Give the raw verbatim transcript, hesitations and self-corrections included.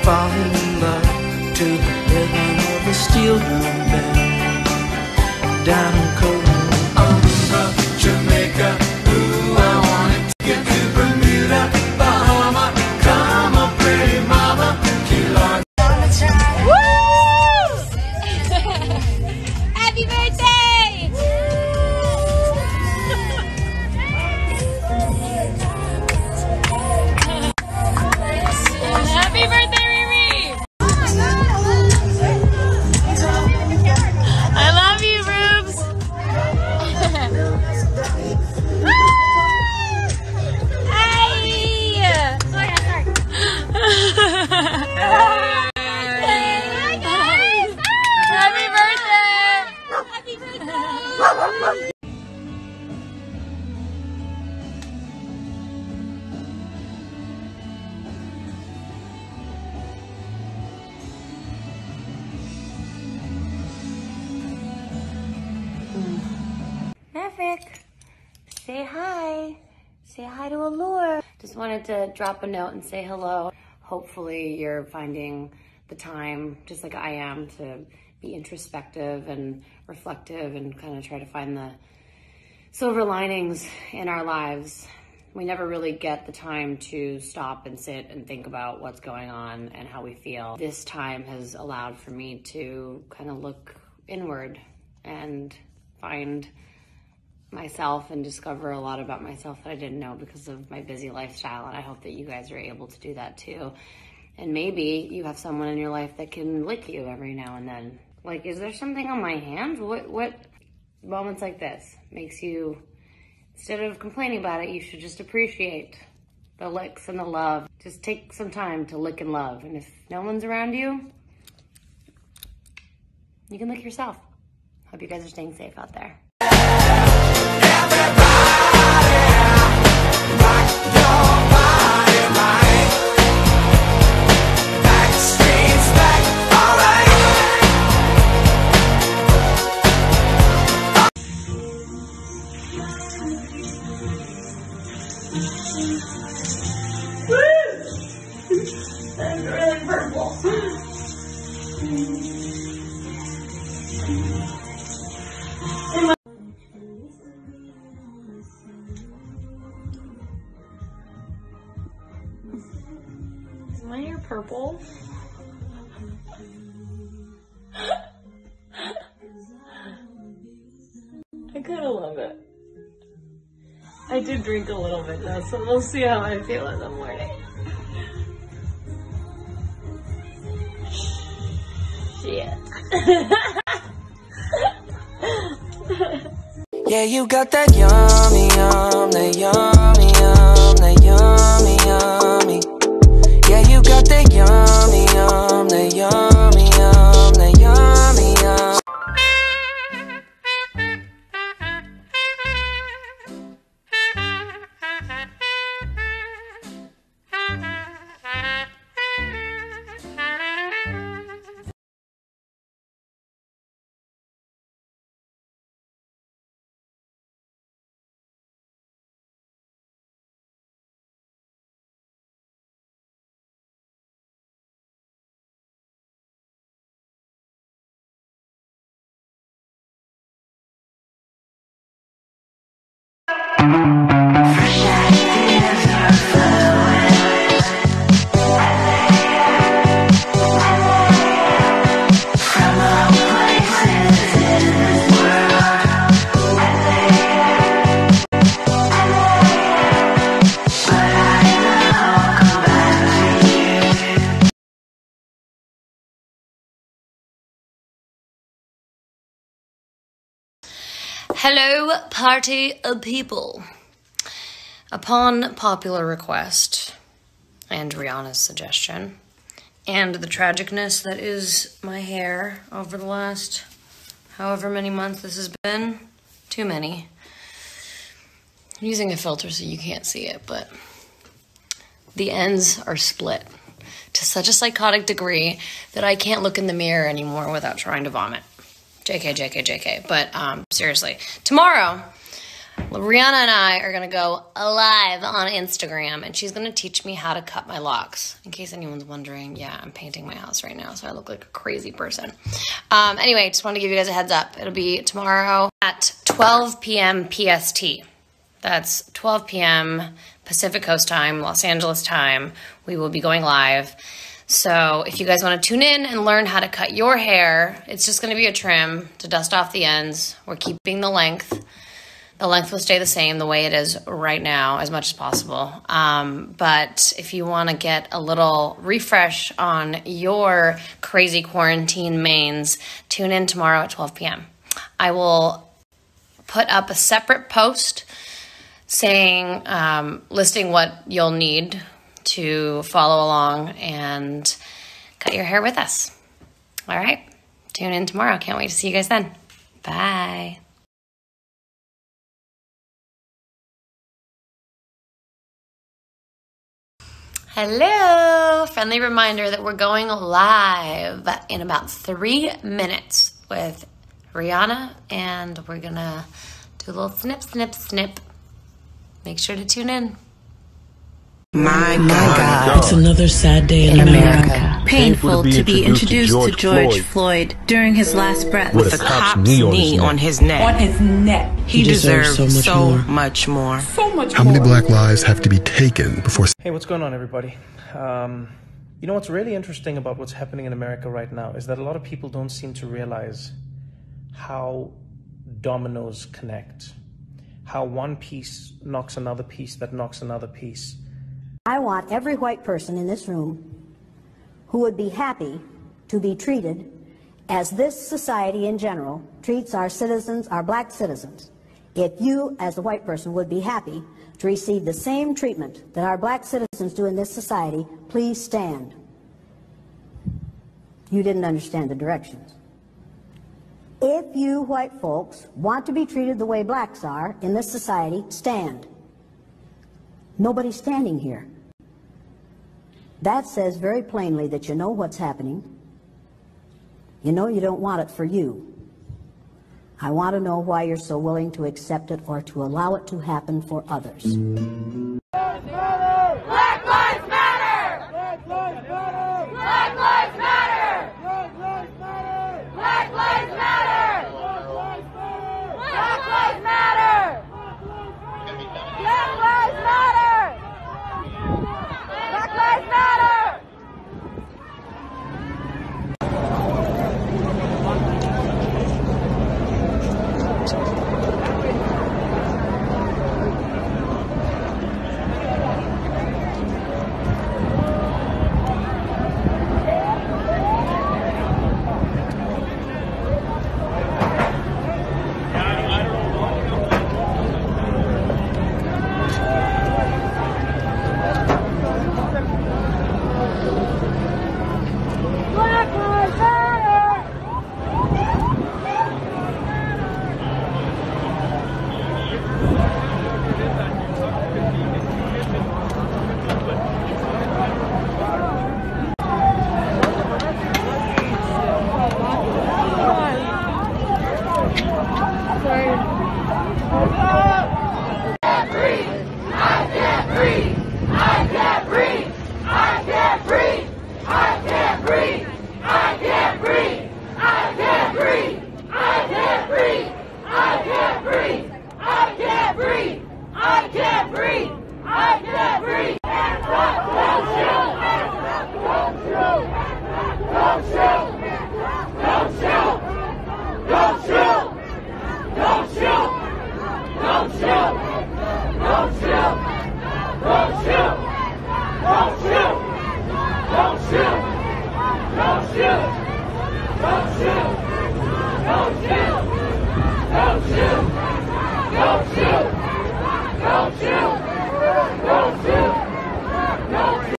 fall in love to the rhythm of a steel drum band. Down in Copenhagen, Aruba, Jamaica, ooh, I wanna get to Bermuda, Bahama. Come on, pretty mama, Key Largo. Woo! Happy birthday! Happy birthday, Riri! I love you, Rubes! Hey! Happy birthday! Happy birthday! Maverick, say hi. Say hi to Allure. Just wanted to drop a note and say hello. Hopefully you're finding the time, just like I am, to be introspective and reflective and kind of try to find the silver linings in our lives. We never really get the time to stop and sit and think about what's going on and how we feel. This time has allowed for me to kind of look inward and find myself and discover a lot about myself that I didn't know because of my busy lifestyle, and I hope that you guys are able to do that too. And maybe you have someone in your life that can lick you every now and then. Like, is there something on my hand? What what moments like this makes you, instead of complaining about it, you should just appreciate the licks and the love. Just take some time to lick and love. And if no one's around you, you can lick yourself. Hope you guys are staying safe out there. That's really purple. Is my hair purple? I kind of love it. I did drink a little bit though, so we'll see how I feel in the morning. Shit. Yeah, you got that yummy, yum, that yummy, yum, that yummy, yummy. Yeah, you got that yummy, yum, that yummy, yum, that yummy, yum. Hello, party of people. Upon popular request and Rihanna's suggestion, and the tragicness that is my hair over the last however many months this has been, too many. I'm using a filter so you can't see it, but the ends are split to such a psychotic degree that I can't look in the mirror anymore without trying to vomit. J K, J K, J K. But um, seriously, tomorrow Rihanna and I are gonna go live on Instagram, and she's gonna teach me how to cut my locks. In case anyone's wondering, yeah, I'm painting my house right now, so I look like a crazy person. Um, anyway, just wanted to give you guys a heads up. It'll be tomorrow at twelve p m P S T. That's twelve p m Pacific Coast time, Los Angeles time. We will be going live. So if you guys want to tune in and learn how to cut your hair, it's just going to be a trim to dust off the ends. We're keeping the length. The length will stay the same the way it is right now as much as possible. Um, but if you want to get a little refresh on your crazy quarantine mains, tune in tomorrow at twelve p m I will put up a separate post saying, um, listing what you'll need to follow along and cut your hair with us. All right, tune in tomorrow. Can't wait to see you guys then. Bye. Hello, friendly reminder that we're going live in about three minutes with Rihanna, and we're gonna do a little snip, snip, snip. Make sure to tune in. My God. It's another sad day in, In America. America. Painful to be introduced to George Floyd during his last breath with a cop's knee on his neck. On his neck. He deserves so much more. much more. So much How many black lives have to be taken before... Hey, what's going on, everybody? Um, you know what's really interesting about what's happening in America right now is that a lot of people don't seem to realize how dominoes connect, how one piece knocks another piece that knocks another piece. I want every white person in this room who would be happy to be treated as this society in general treats our citizens, our black citizens. If you, as a white person, would be happy to receive the same treatment that our black citizens do in this society, please stand. You didn't understand the directions. If you white folks want to be treated the way blacks are in this society, stand. Nobody's standing here. That says very plainly that you know what's happening. You know you don't want it for you. I want to know why you're so willing to accept it or to allow it to happen for others. Black Lives Matter! Black Lives Matter! Black Lives Matter! Black Lives Matter! Black Lives Matter! Black Lives Matter! Black Lives Matter! Black Lives Matter! I can't breathe! I can't breathe!